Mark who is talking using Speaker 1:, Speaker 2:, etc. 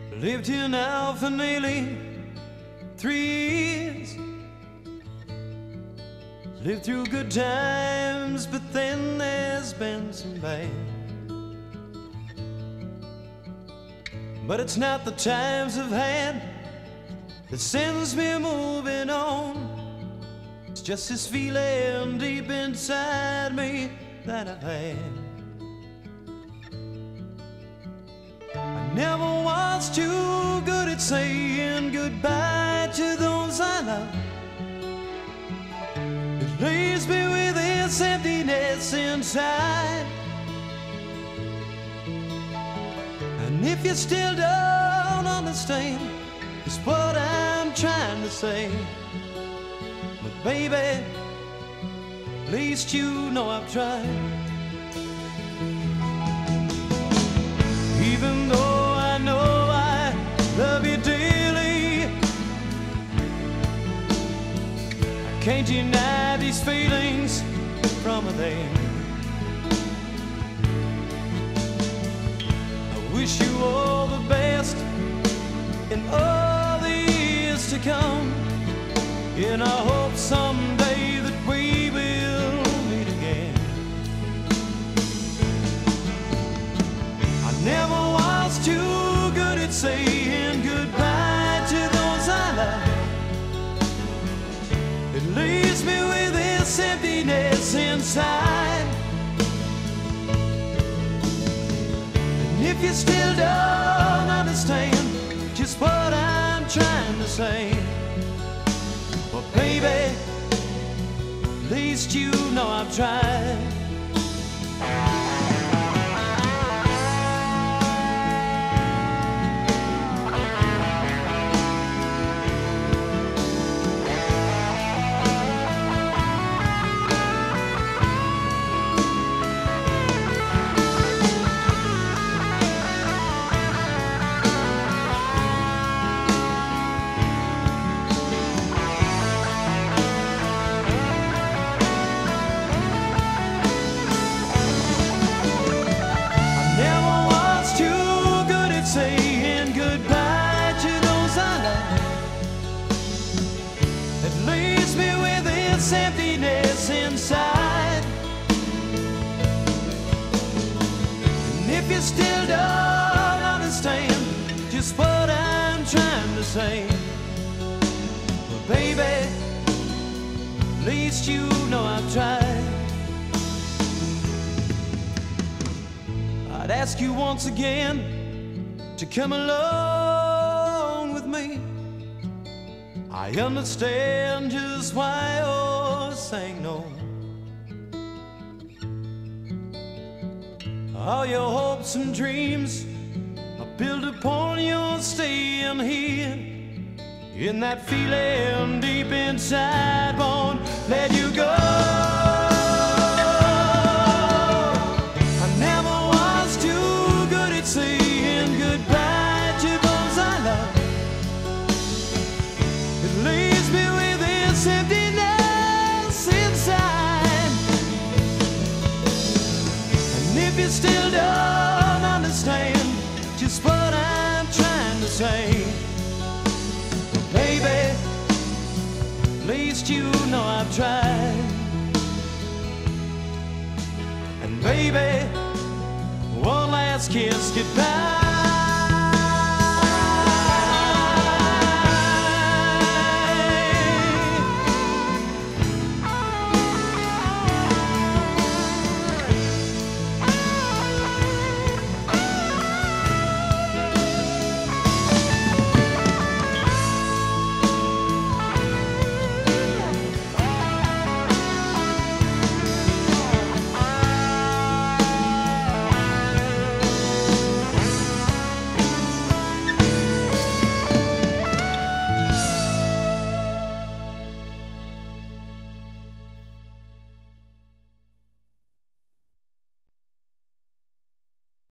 Speaker 1: Lived here now for nearly 3 years. Lived through good times, but then there's been some bad. But it's not the times I've had that sends me moving on. It's just this feeling deep inside me that I've had. I never was too good at saying goodbye to those I love. It leaves me with this emptiness inside. And if you still don't understand just what I'm trying to say, but baby, at least you know I've tried. Even though I know I love you dearly, I can't deny these feelings from within. I wish you all the best in all the years to come, and I hope someday that we will meet again. I never was too good at saying goodbye to those I love. It leaves me with this emptiness inside. And if you still don't understand just what I'm trying to say, well baby, at least you know I've tried. Saying goodbye to those I love, it leaves me with this emptiness inside. And if you still don't understand just what I'm trying to say, well baby, at least you know I've tried. I'd ask you once again to come along with me. I understand just why you're saying no. All your hopes and dreams are built upon your staying here. In that feeling deep inside won't let you go. I never was too good at saying goodbye to those I love. It leaves me with this emptiness inside. And if you still don't understand just what I'm trying to say, well, baby, at least you know I've tried. And baby, one last kiss goodbye.